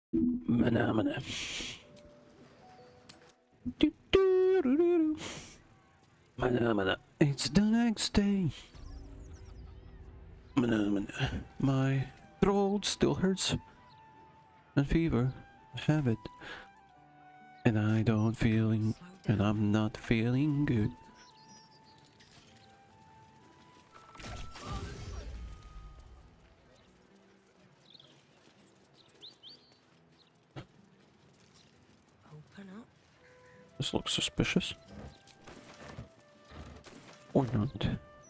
Mana mana. Do, do, do, do, do. Mana mana. It's the next day. Mana mana. My throat still hurts. And fever. I have it. And I don't feeling. And I'm not feeling good. Open up. This looks suspicious. Or not.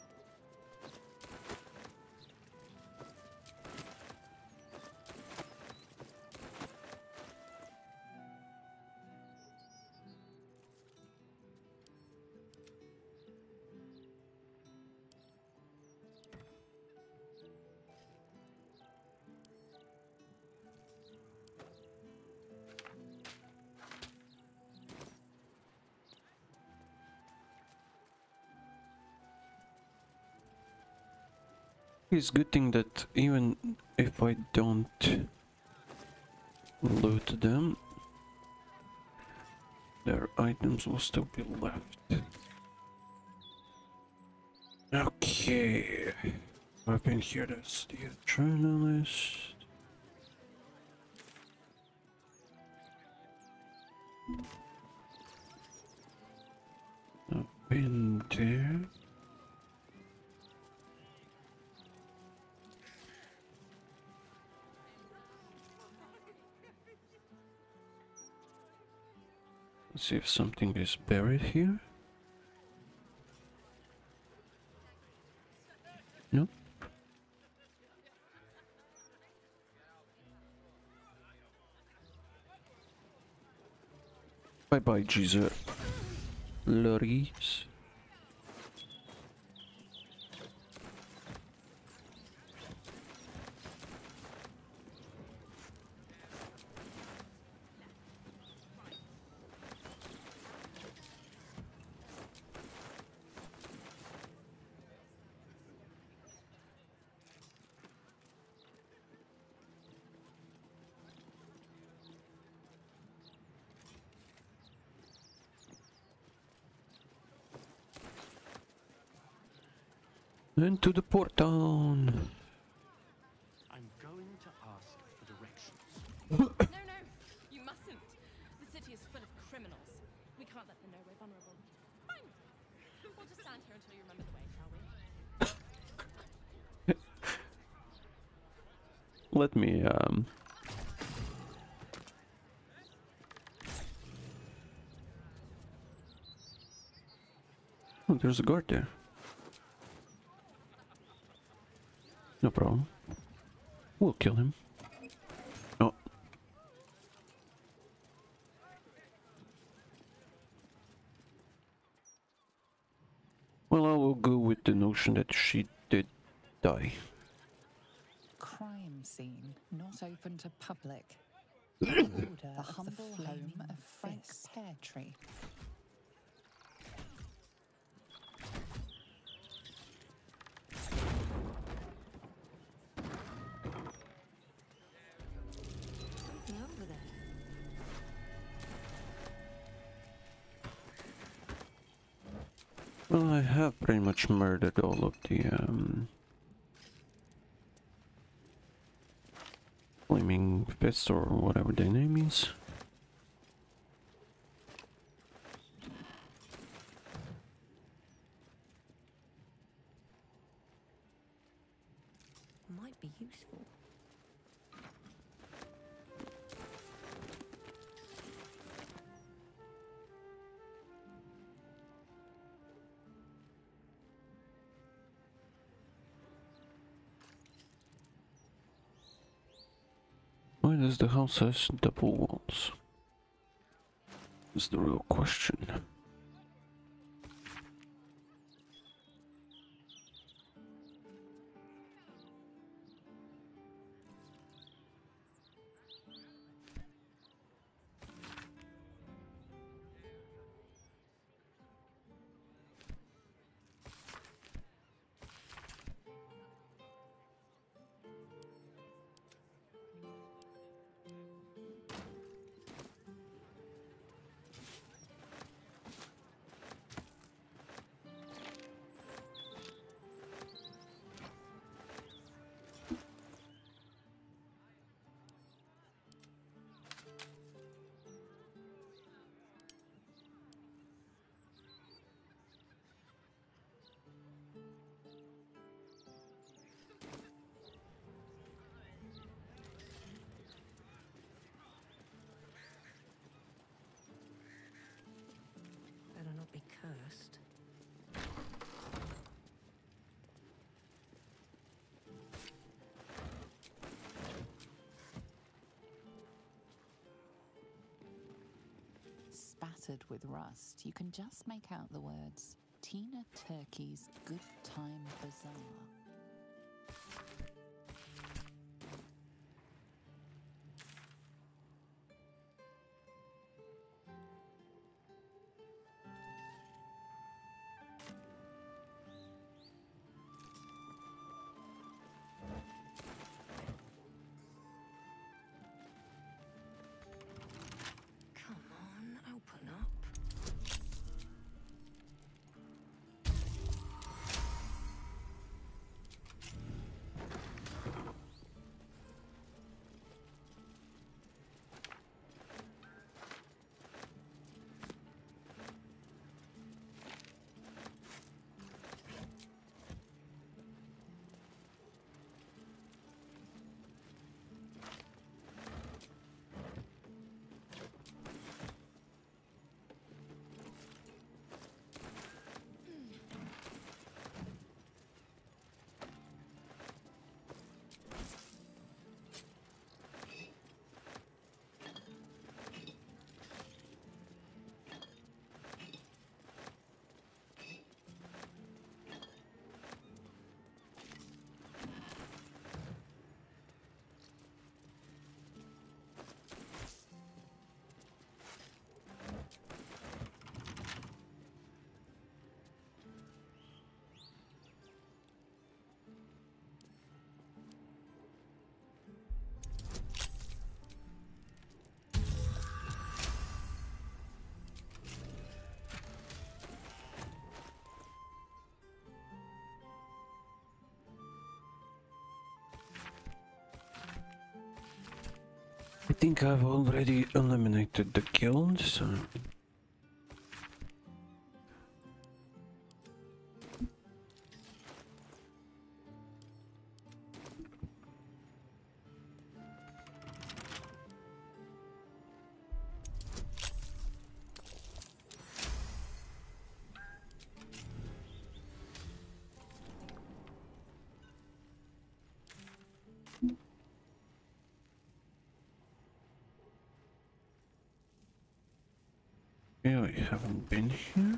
It's a good thing that even if I don't loot them, their items will still be left. Okay, I've been here. That's the journalist. I've been there. Let's see if something is buried here. No. Bye bye, Jesus. Lorries. Into the port town. I'm going to ask for directions. No, you mustn't. The city is full of criminals. We can't let them know we're vulnerable. Fine. We'll just stand here until you remember the way, shall we? Let me Oh, there's a guard there. No problem. We'll kill him. Oh. Well, I will go with the notion that she did die. Crime scene not open to public. Order the humble home of Frank Peartree. Over there. Well, I have pretty much murdered all of the flaming fists or whatever their name is. Might be useful. Why does the house have double walls? Is the real question. spattered with rust, you can just make out the words Tina Turkey's Good Time Bazaar. Come on, open up. I think I've already eliminated the guild, so... Yeah, we haven't been here.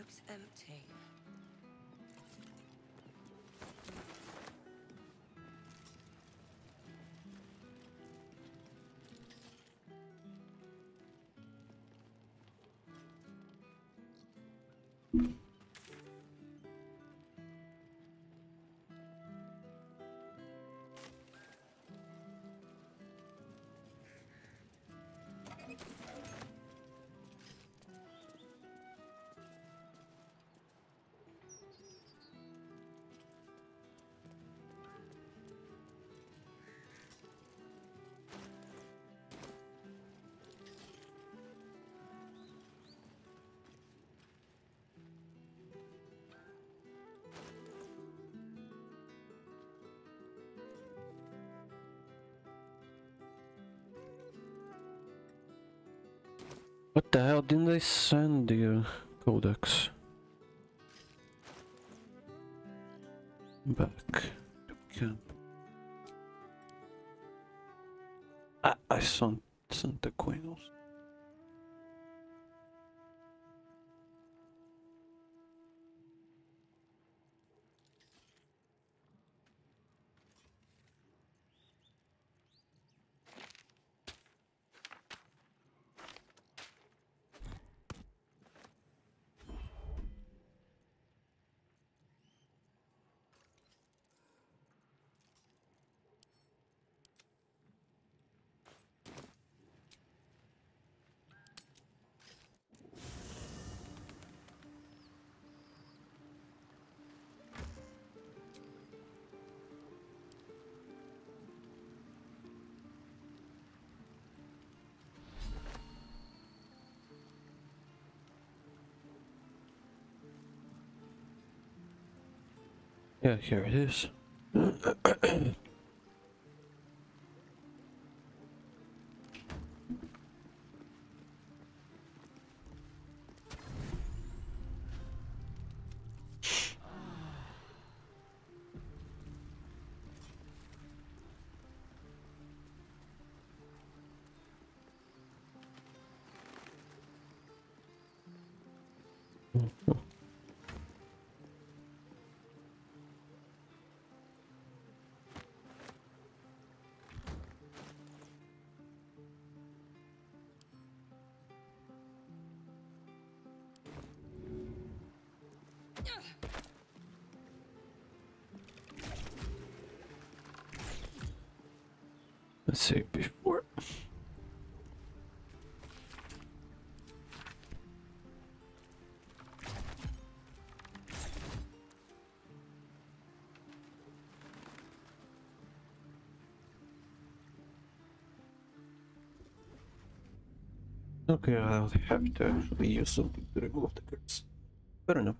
looks empty. What the hell? Didn't they send the codex back to camp? I sent the Queen. Yeah, here it is. Let's see before. Okay, I'll have to actually use something to remove the curse. Fair enough.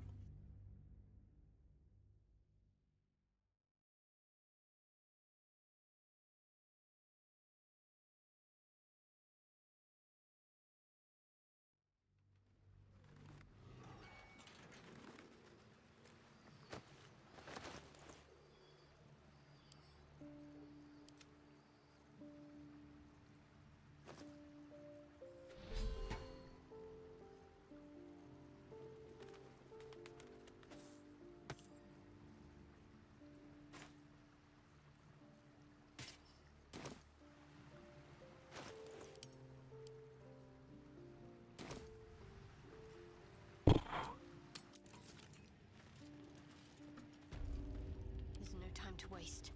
There's no time to waste.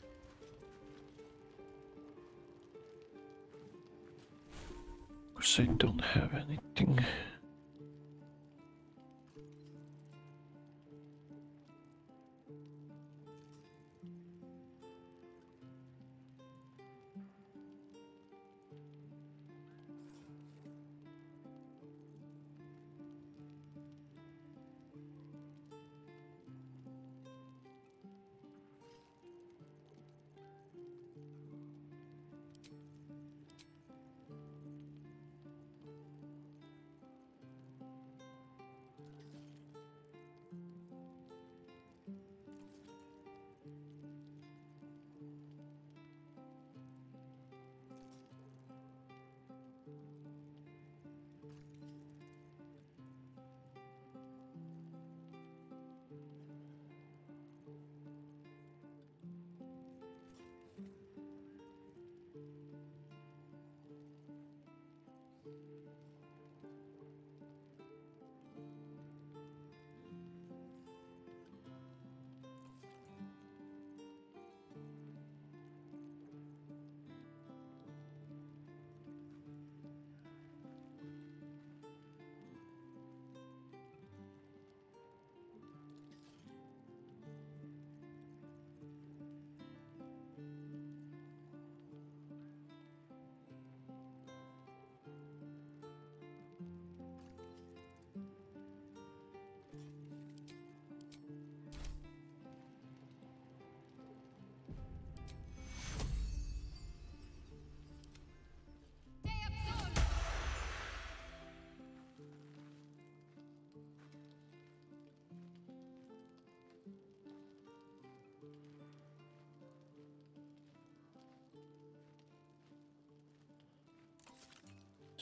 Of course, I don't have anything.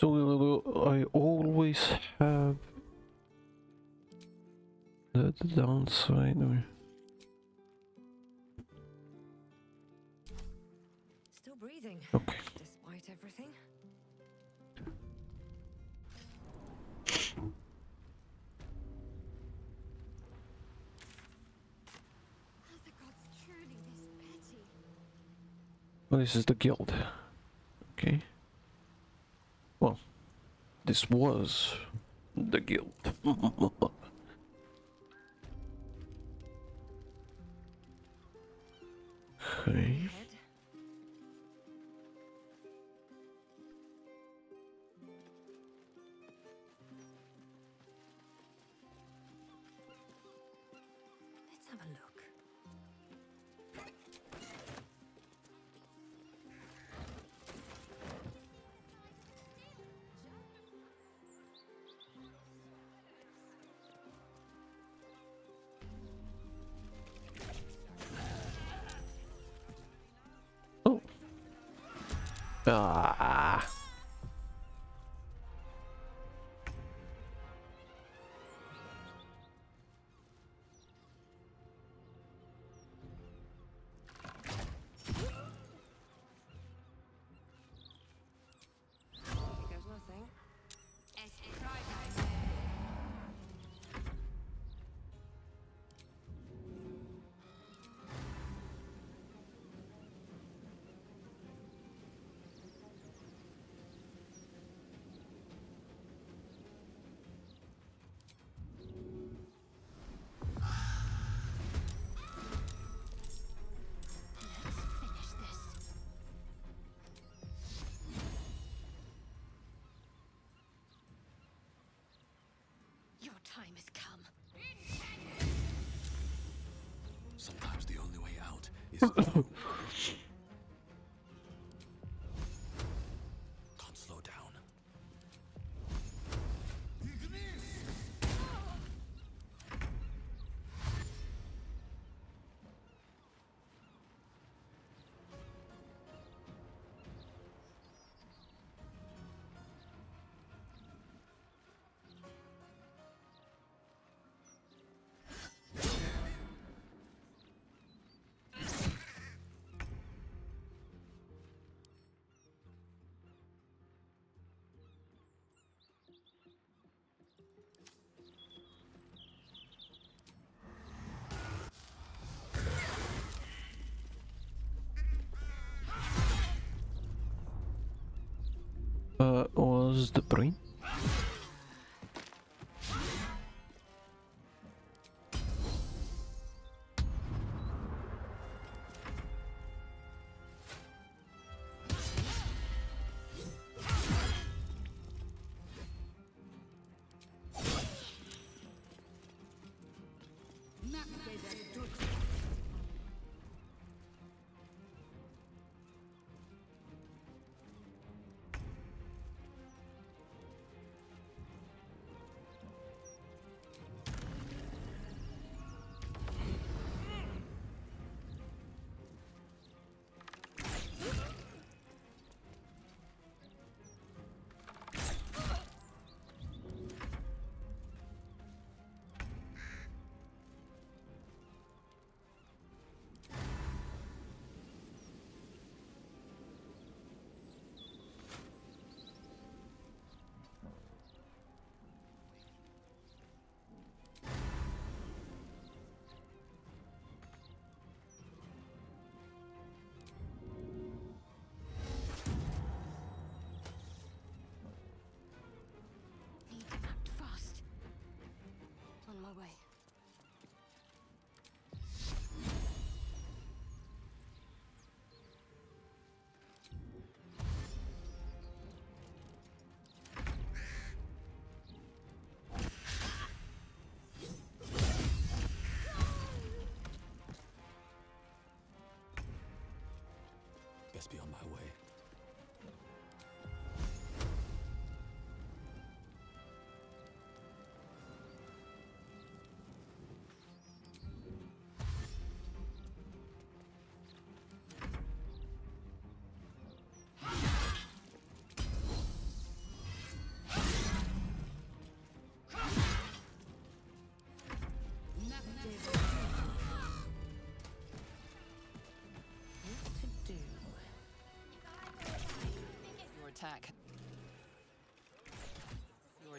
So I always have the downside. Or... Still breathing. Okay. Despite everything. Are the gods truly this petty? Well, this is the guild. Okay. Well, this was the guild. Okay. Head. Let's have a look. Oh. Ah. Here goes nothing. Finish this. Your time has come. Sometimes the only way out is through. Can't slow down. Was the brain?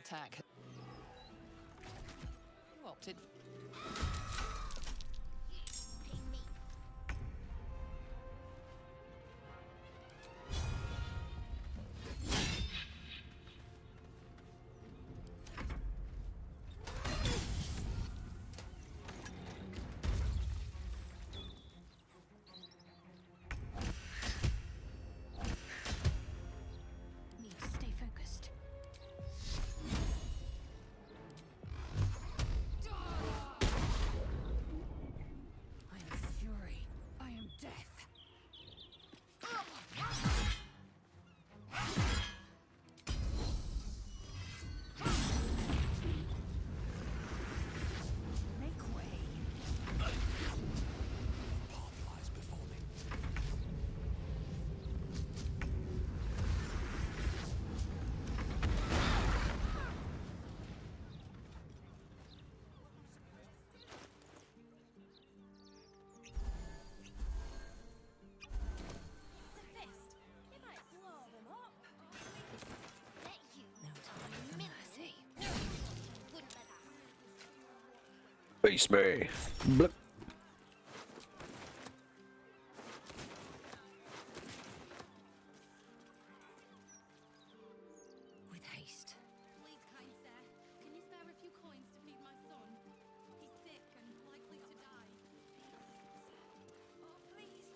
attack. You opted. Need to stay focused. I am fury. I am death. Make way. Path lies before me. It's a fist. It might blow them up. Let you. No time for mercy. Wouldn't let that happen. Face me. Blip. With haste. Please, kind sir, can you spare a few coins to feed my son? He's sick and likely to die. Oh, please.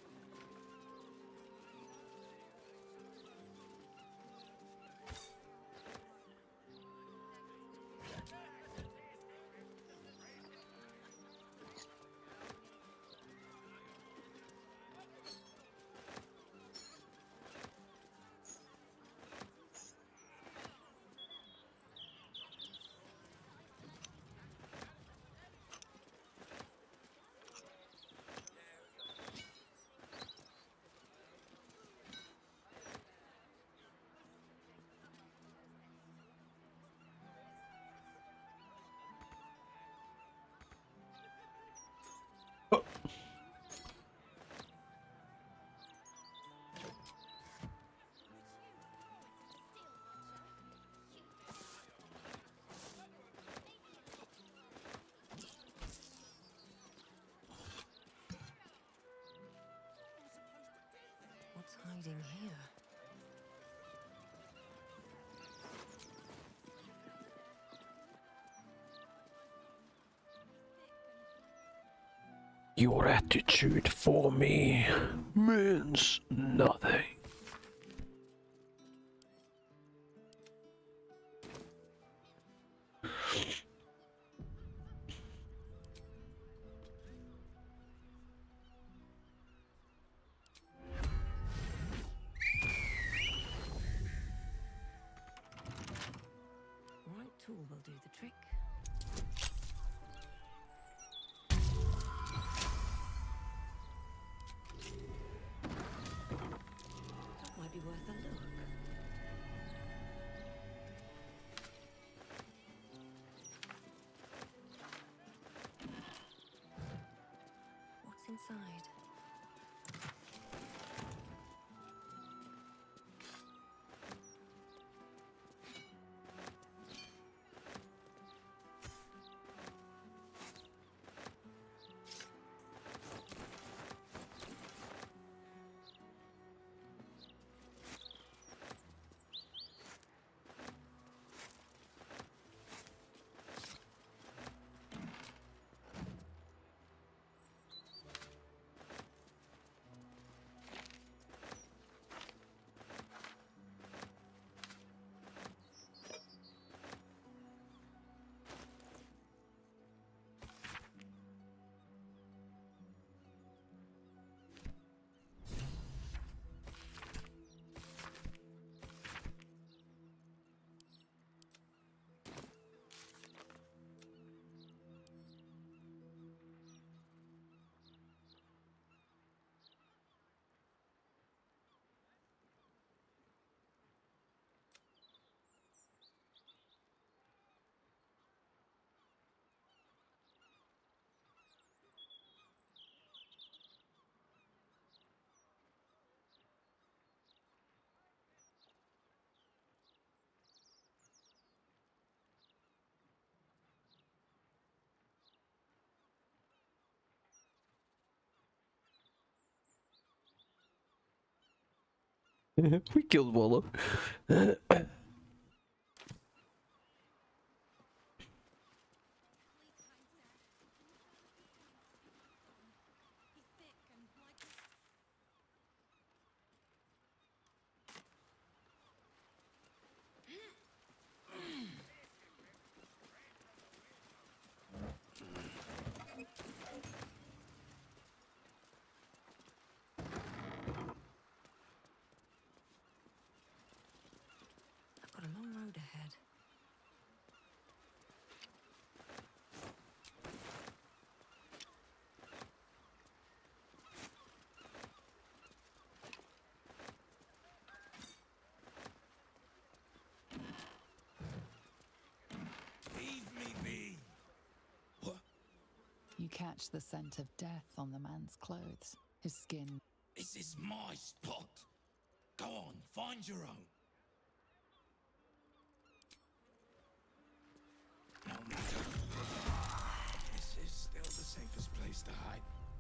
What's hiding here? Your attitude for me means nothing. Right tool will do the trick. That might be worth a look. What's inside? We killed Wallow. I've got a long road ahead. Leave me be. What? You catch the scent of death on the man's clothes. His skin. This is my spot. Go on, find your own. No matter. This is still the safest place to hide.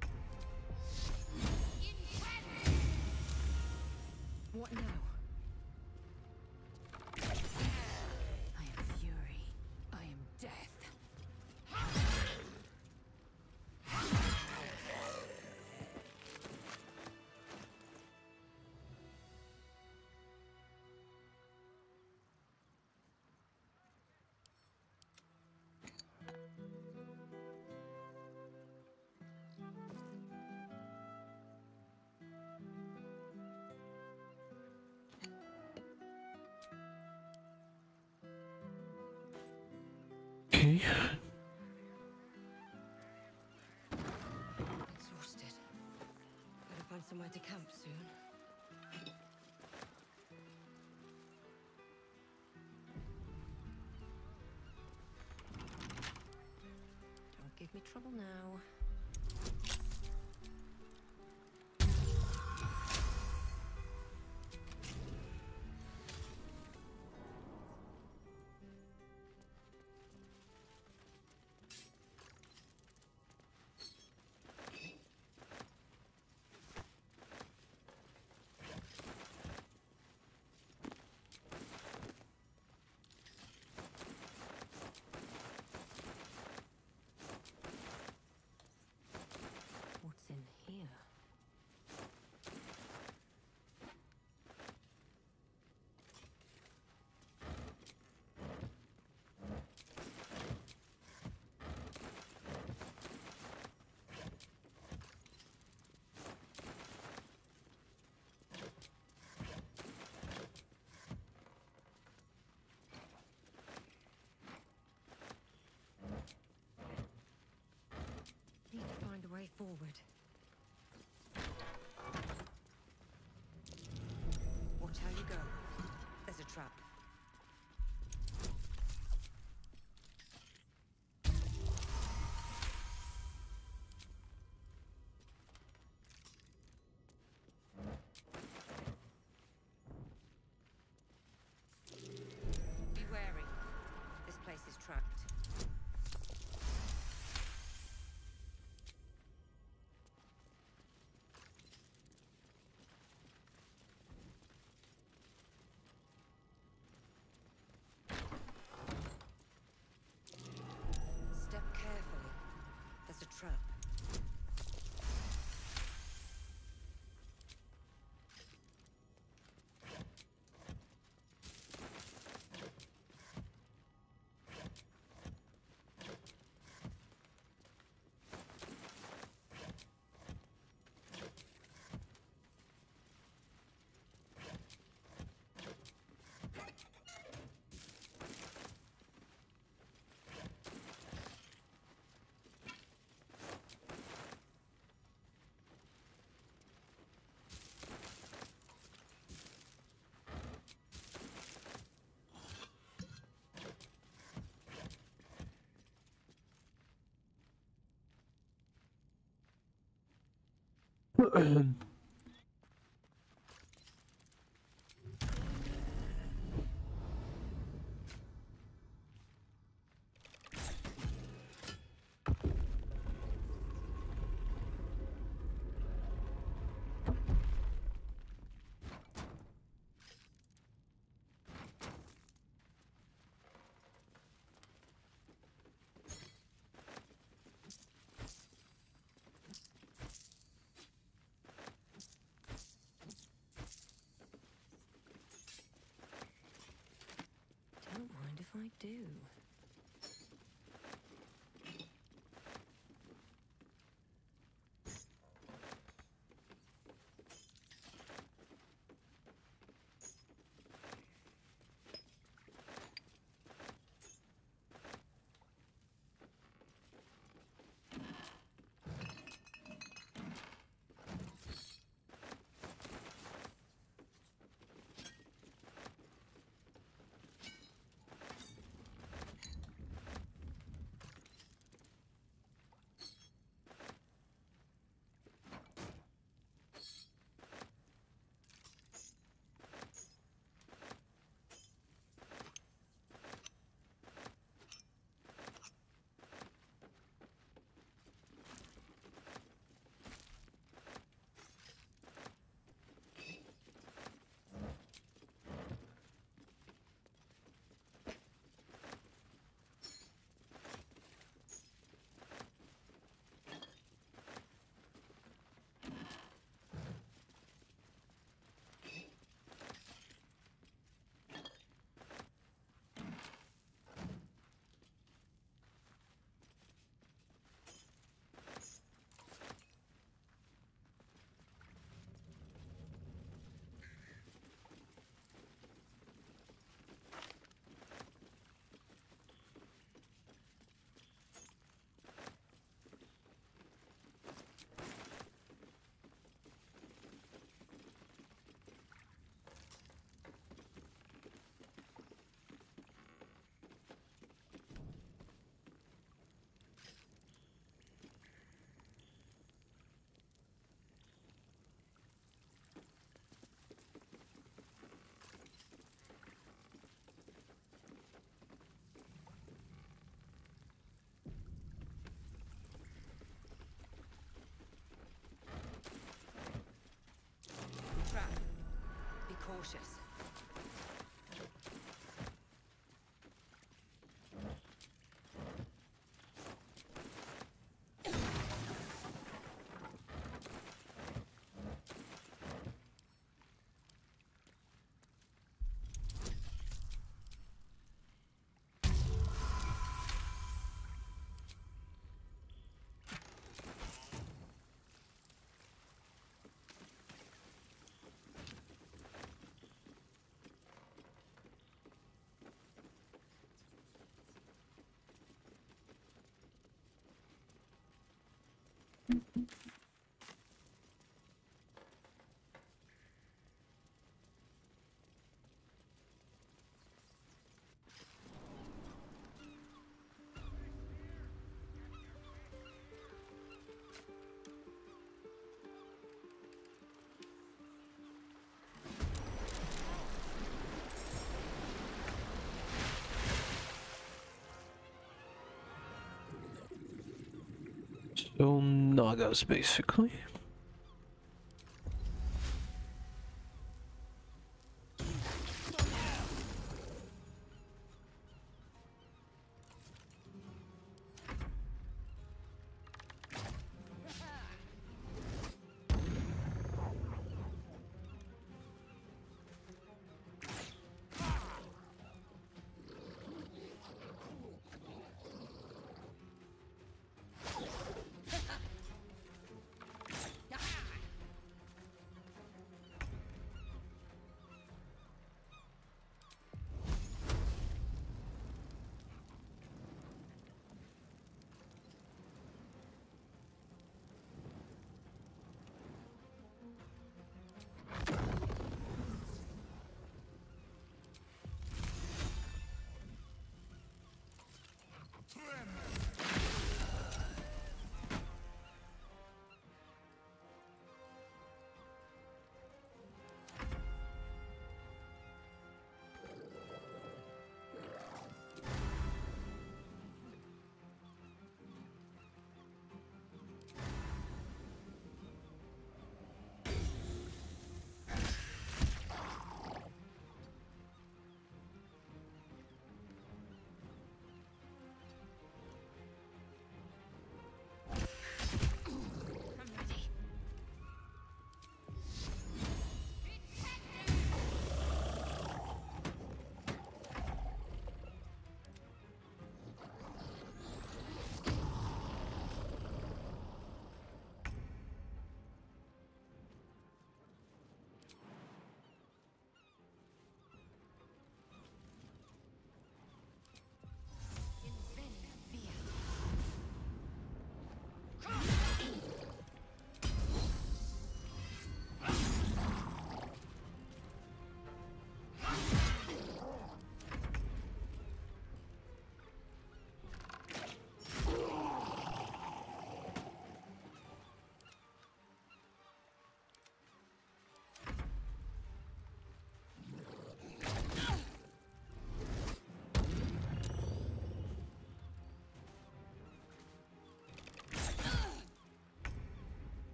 What now? I am fury. I am death. Okay. Exhausted. Better find somewhere to camp soon. Don't give me trouble now. What's in here? Need to find a way forward. Watch how you go. There's a trap. Be wary. This place is trapped. Step carefully. There's a trap. do? Trap. Be cautious. So Nagas, basically.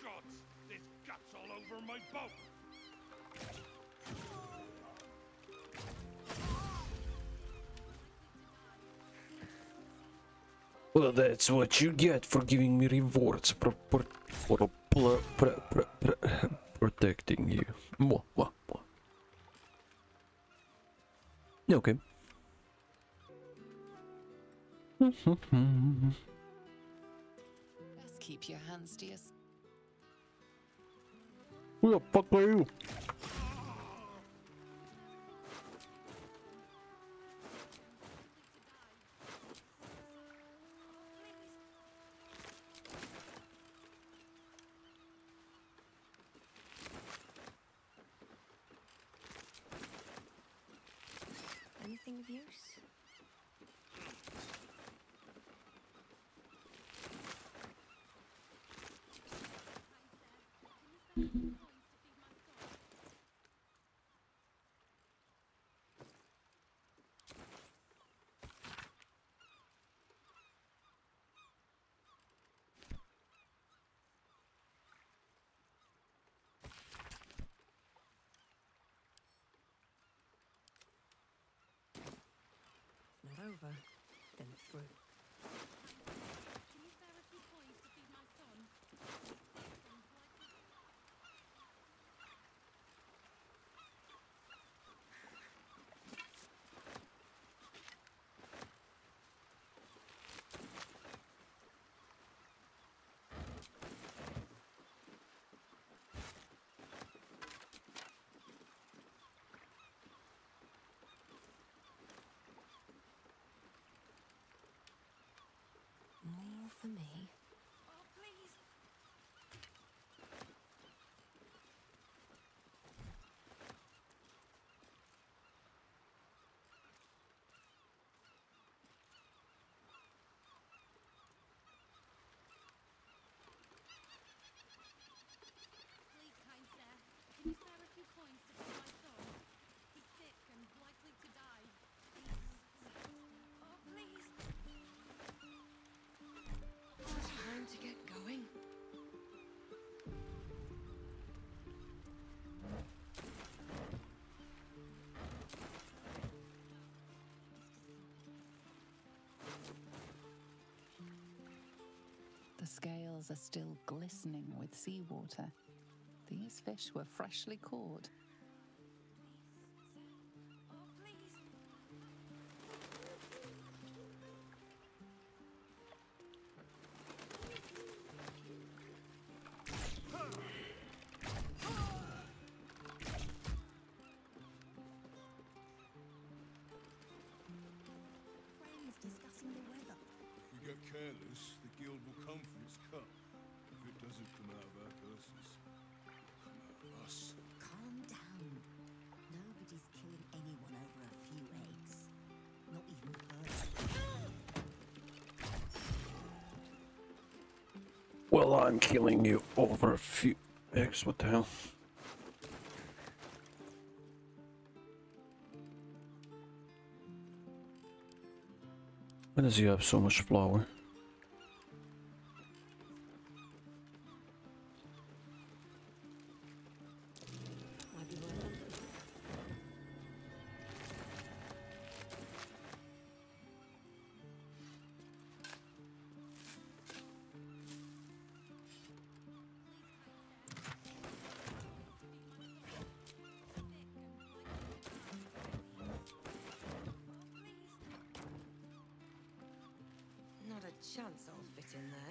gods! There's guts all over my boat! Well, that's what you get for giving me rewards for protecting you. Mwah, mwah, mwah. Okay. Best keep your hands to yourself. Who the fuck are you? Anything of use? Not over, then through. Can you spare a few coins to feed my son? More for me. Oh, please. Please, kind sir, can you spare a few coins to feed my son? He's sick and likely to die. Oh, please. Time to get going. The scales are still glistening with seawater. These fish were freshly caught. Oh, please. Friends discussing the weather. If we get careless, the guild will come for its cut. If it doesn't come out of our curses, it'll come out of us. Calm down. Nobody's killing anyone over a few eggs. Not even birds. Well, I'm killing you over a few eggs. What the hell? Why does he have so much flour? Might be worth it. Not a chance I'll fit in there.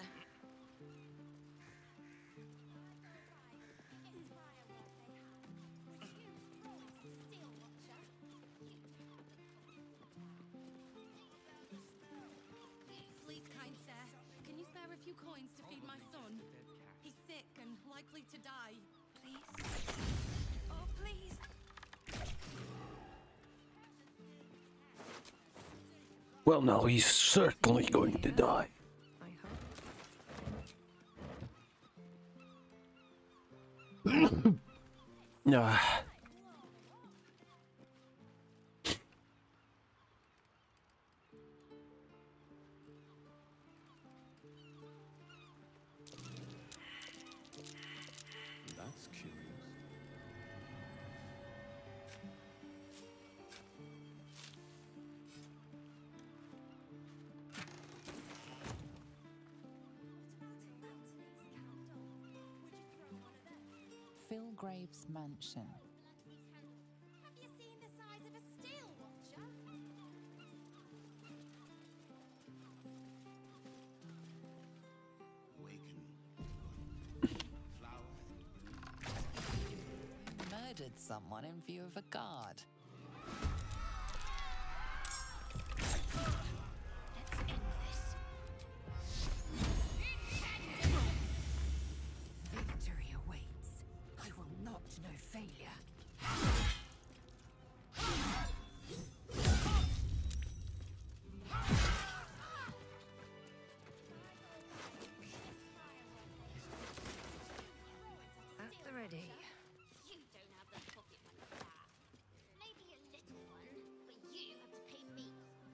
Please, kind sir, can you spare a few coins to feed my son? He's sick and likely to die. Please. Oh, please. Well, now he's certainly going to die. I hope. Ah. Philgrave's mansion. Have you seen the size of a steel watcher? Awaken. Flower. You murdered someone in view of a guard. Let's end this. Victory awaits. I will not know failure. At the ready. You don't have the pocket money for that. Maybe a little one, but you have to pay me.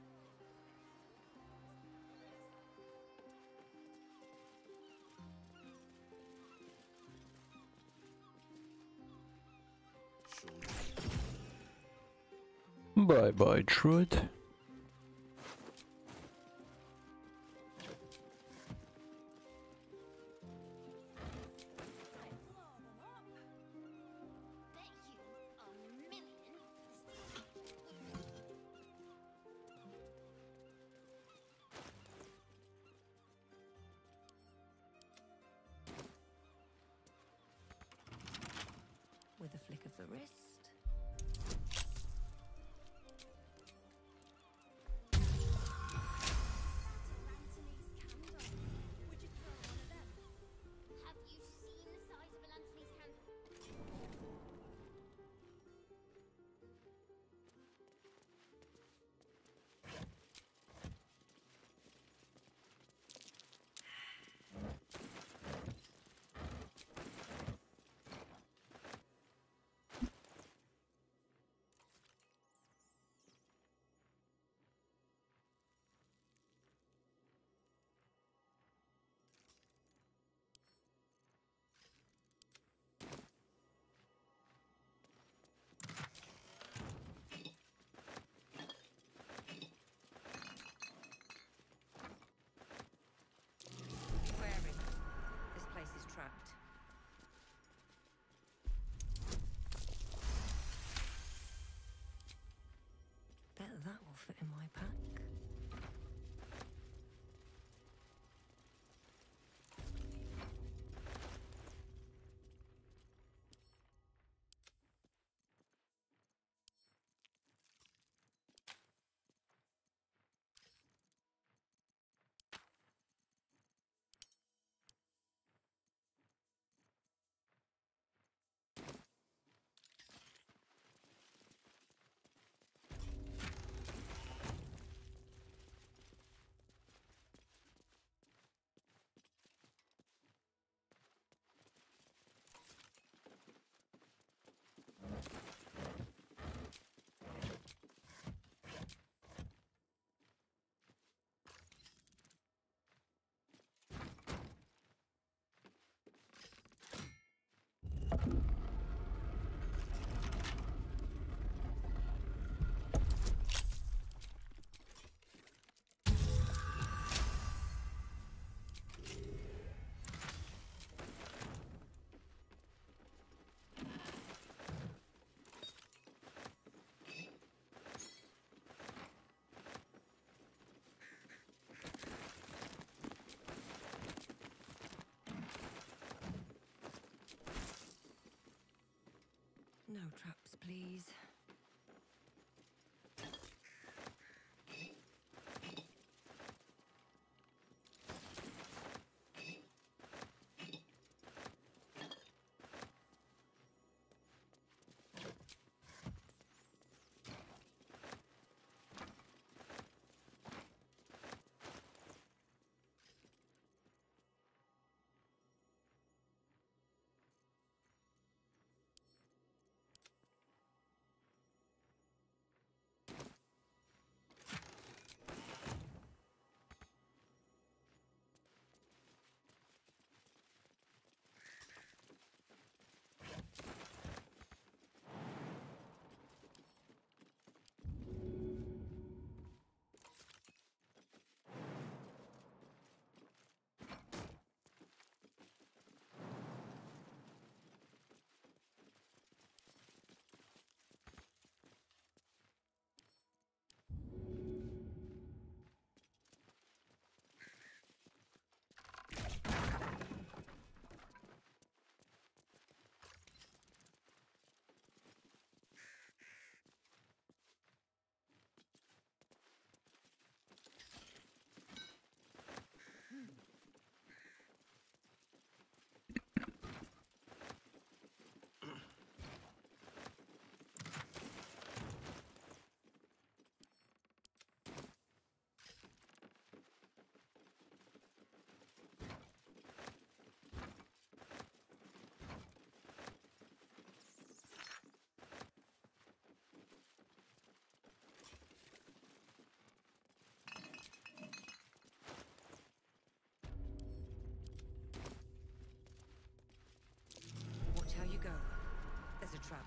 Bye bye, Truth. Bet you $1 million. With a flick of the wrist. Lanthony's candle. Would you throw one of them? Have you seen the size of a Lanthony's candle? Wary. This place is trapped. Bet that will fit in my pack. No traps, please. trap.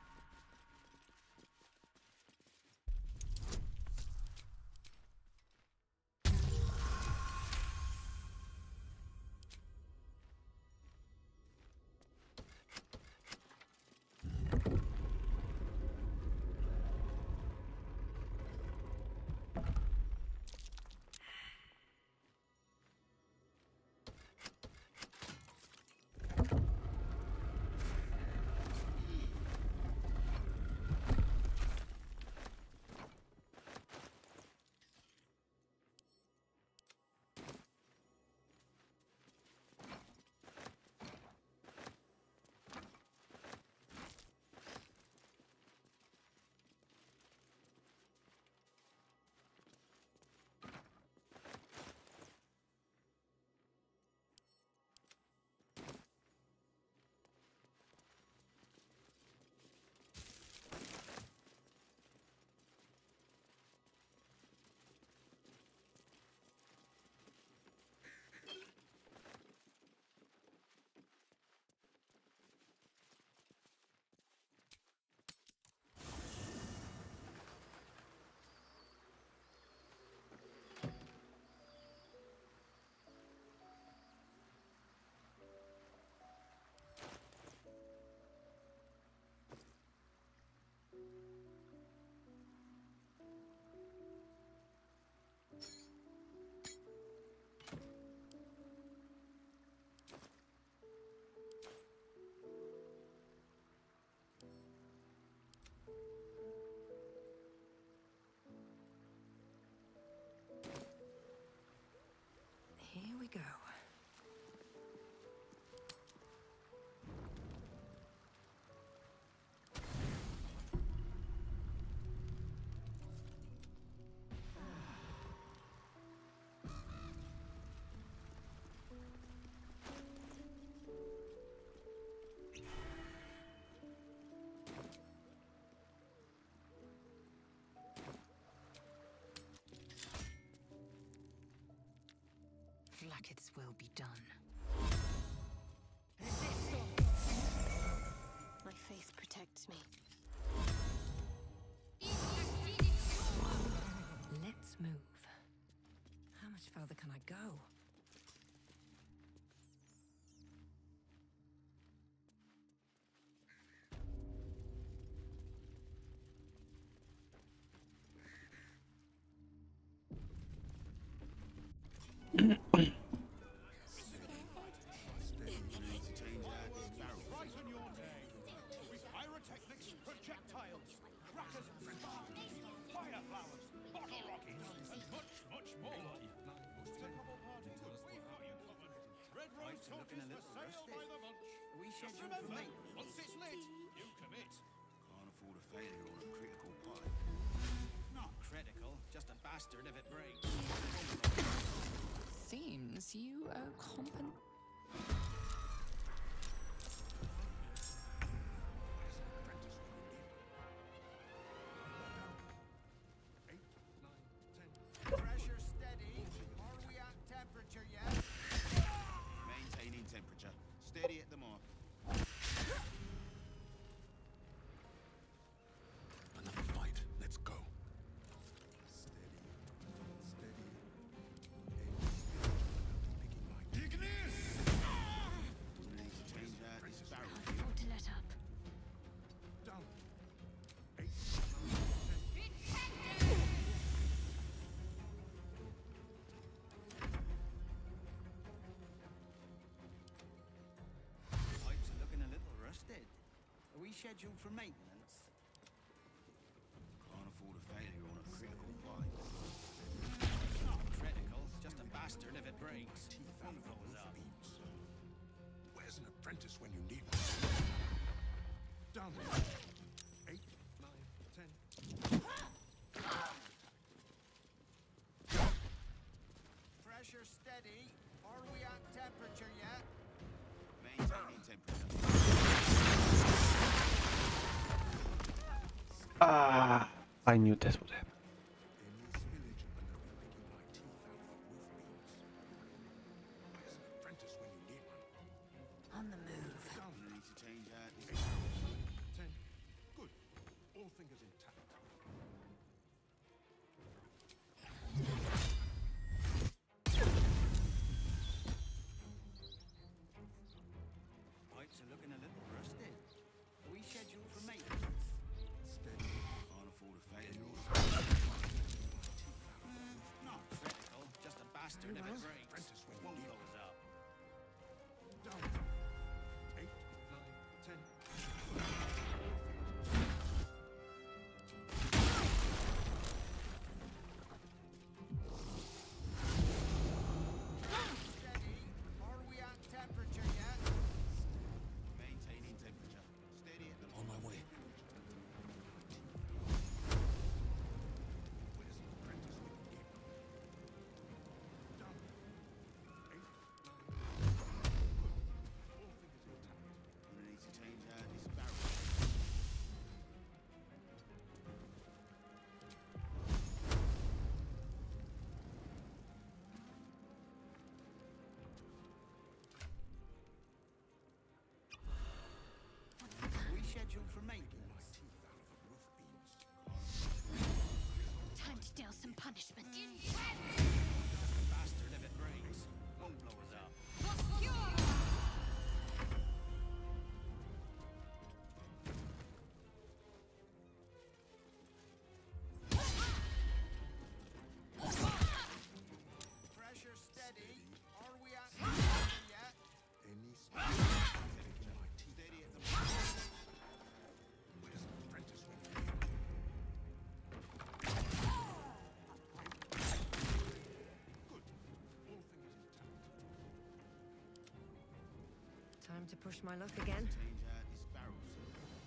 Here we go. Blackets will be done. My faith protects me. Let's move. How much further can I go? Brighten your day with pyrotechnics, projectiles, crackers, fire flowers, bottle rockets, and much, much more. Typical party, we've got you covered. Red Rose torches for sale by the bunch. Just remember, once it's lit, you commit. Can't afford a failure on a critical pipe. Not critical, just a bastard if it breaks. Seems you owe compen... Pressure steady. Are we at temperature yet? Maintaining temperature. Steady at the mark. Another fight. Let's go. Steady. Steady. Picking my Ignis! Need to change out this barrel. Afford to let up. Down. Pipes are looking a little rusted. Are we scheduled for maintenance? Can't afford a failure on a critical pipe. Not critical, just a bastard if it breaks. One goes up. Where's an apprentice when you need one? Down. 8, 9, 10. Pressure steady. Are we at temperature yet? Maintaining temperature. Ah, I knew that would happen. Any spillage and I'll be picking my teeth out of the roof beams. Where's an apprentice when you need one? On the move. Down. Need to change out this barrel. 10. fingers intact. Pipes are looking a little rusted. Are we scheduled for maintenance? Steady. Can't afford a failure. Not critical, just a bastard if it breaks. Apprentice with Won't blow us up. Down. 8, 9, 10. Steady. Are we at temperature yet? Maintaining temperature. Steady at the On my way. Where's the apprentice with him? Down. 8, 9, 10. All fingers intact. gonna need to change out this barrel. Are we scheduled for maintenance? Time to deal some punishment. Bastard if it breaks. Won't blow us up. Pressure steady. Are we at temperature yet? Any Steady at the Where's the apprentice with him? Good. All fingers intact. Time to push my luck again. change out this barrel, sir.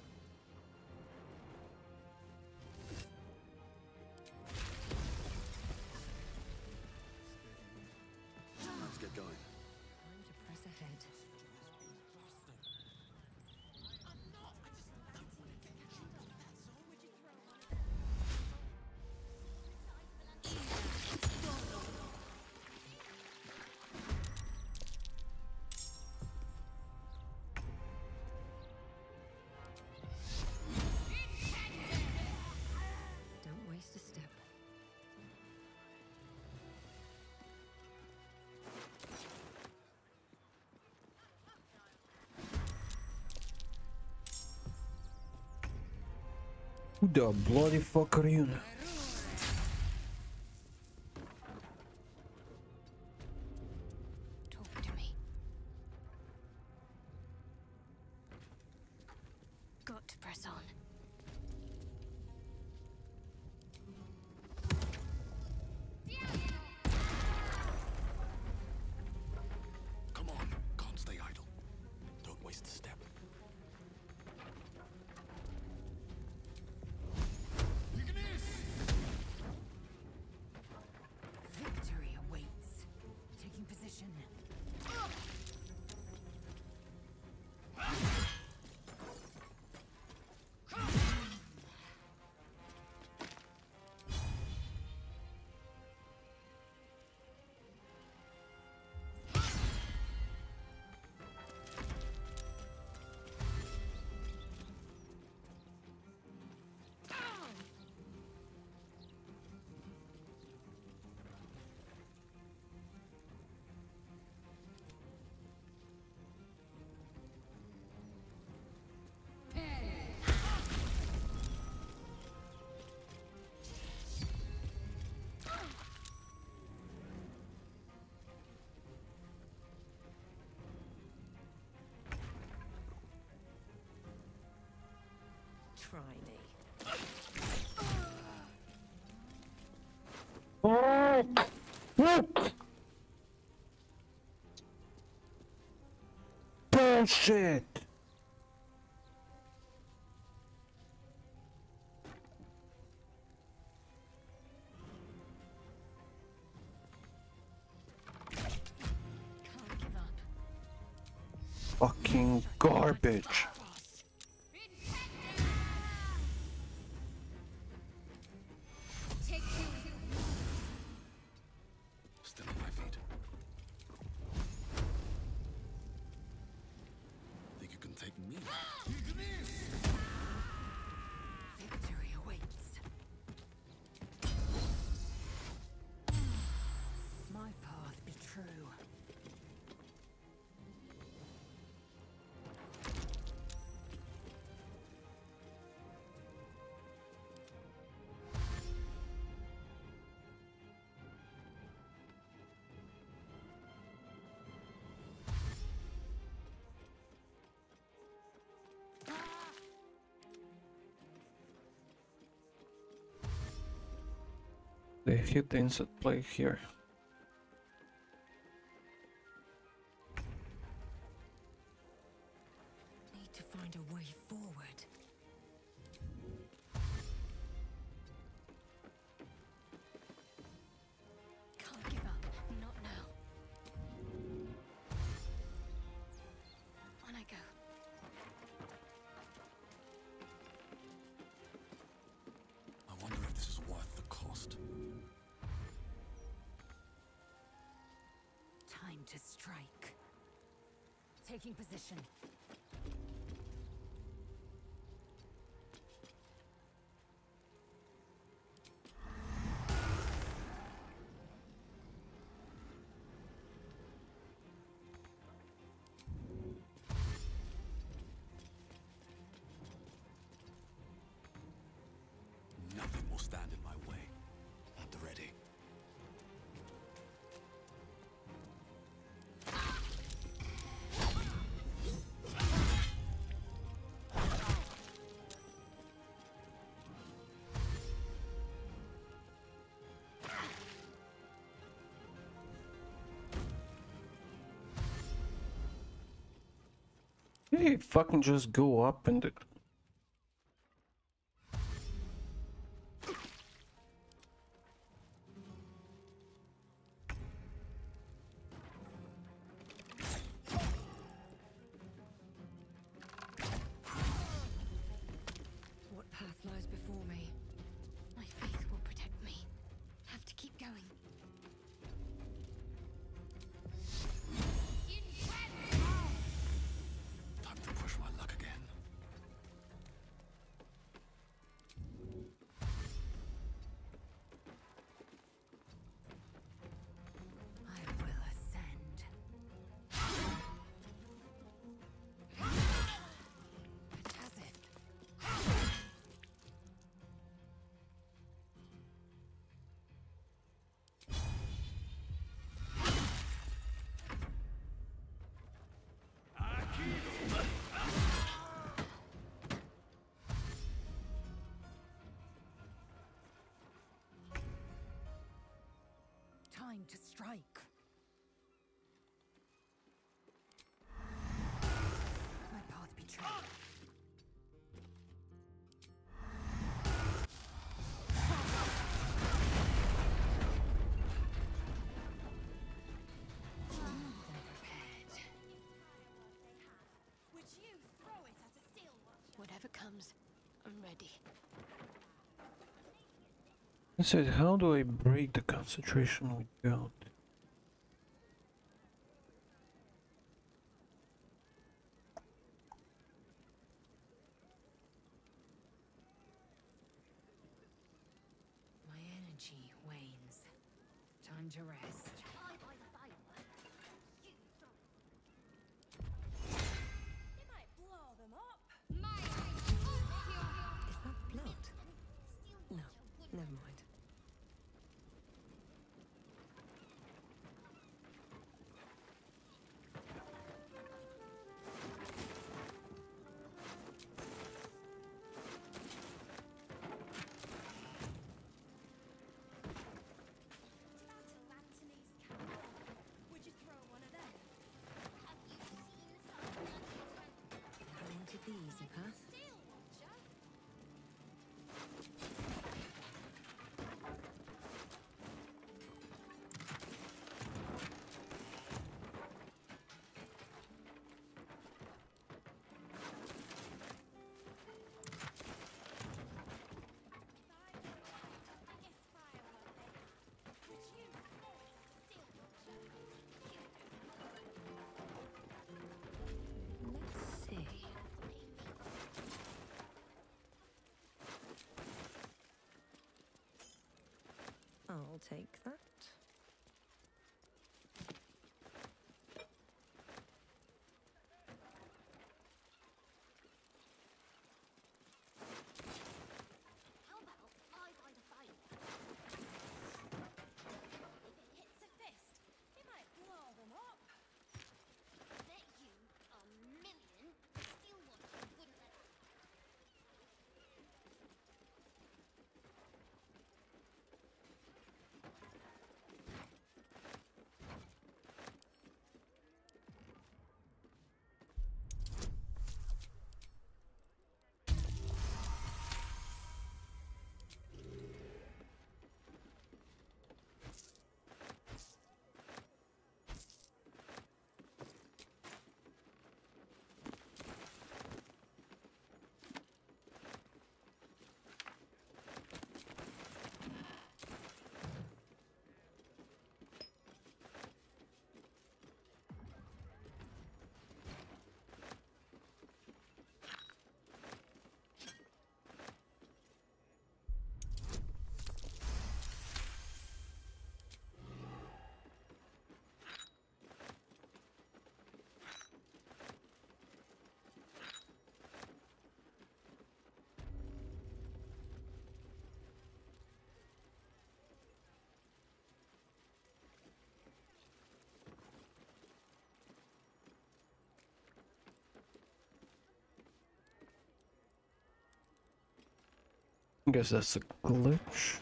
Let's get going. Time to press ahead. Don't waste a step. Who the bloody fuck are you? Talk to me. Got to press on. Come on. Can't stay idle. Don't waste a step. Victory awaits. Taking position. Try me. Bullshit! Can't give up. Fucking garbage. Take two. Still on my feet. Think you can take me? Victory They hit the instant play here. Need to find a way forward. Can't give up. Not now. On I go. I wonder if this is worth the cost. Time to strike. Taking position. Nothing will stand in my way. At the ready. Hey, fucking just go up and What path lies before me? My faith will protect me. Have to keep going. Time to push my luck again. I will ascend. It has it. Time to strike. My path betrayed. Would you throw it at a steel watcher? Whatever comes, I'm ready. I said, how do I break the concentration without? My energy wanes. Time to rest. I buy the fire. You throw it. It might blow them up. My Is that blood? No, never mind. Would you throw one of them? Have you seen someone I wanted the easy path. steel watcher? Let's see. I'll take that. How about I buy the fire? If it hits a fist, it might blow them up. Bet you $1,000,000 steel watcher wouldn't let that. Guess that's a glitch.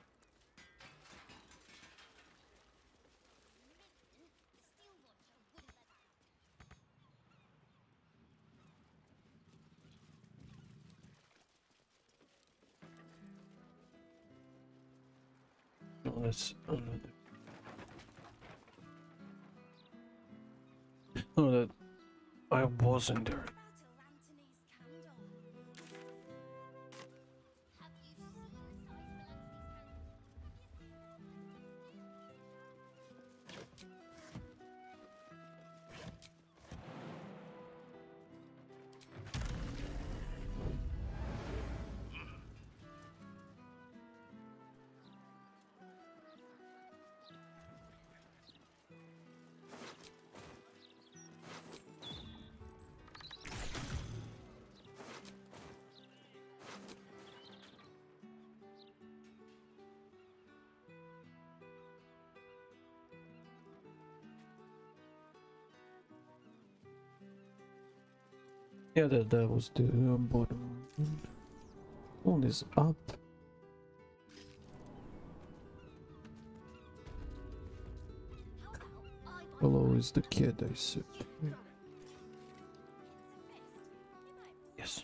No, that's another. No, that I wasn't there. Yeah, that was the bottom. One is up. Below is the kid I said. Yes.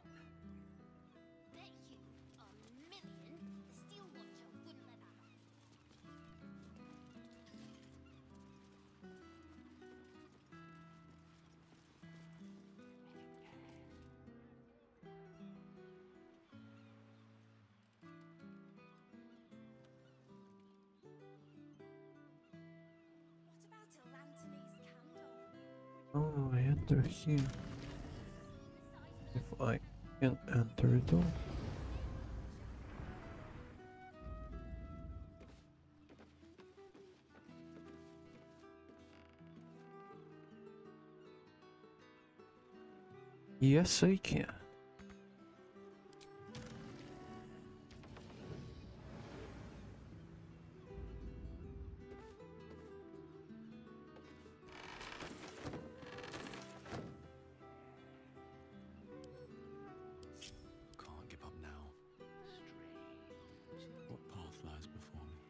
Oh, I enter here. If I can enter it all. Yes, I can. Can't give up now. Strange. What path lies before me?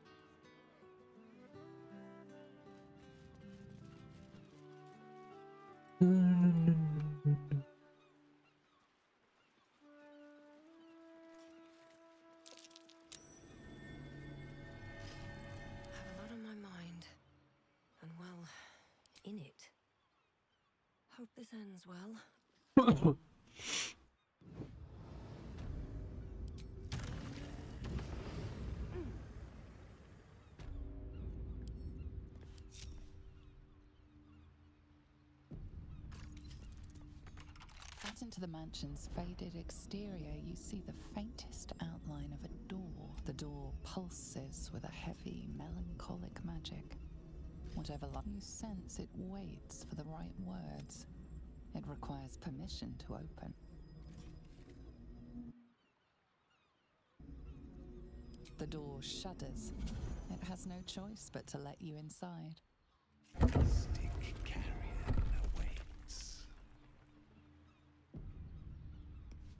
I have a lot on my mind. And well, in it. Hope this ends well. Out into the mansion's faded exterior, you see the faintest outline of a door. The door pulses with a heavy, melancholic magic. Whatever light you sense, it waits for the right words. It requires permission to open. The door shudders. It has no choice but to let you inside.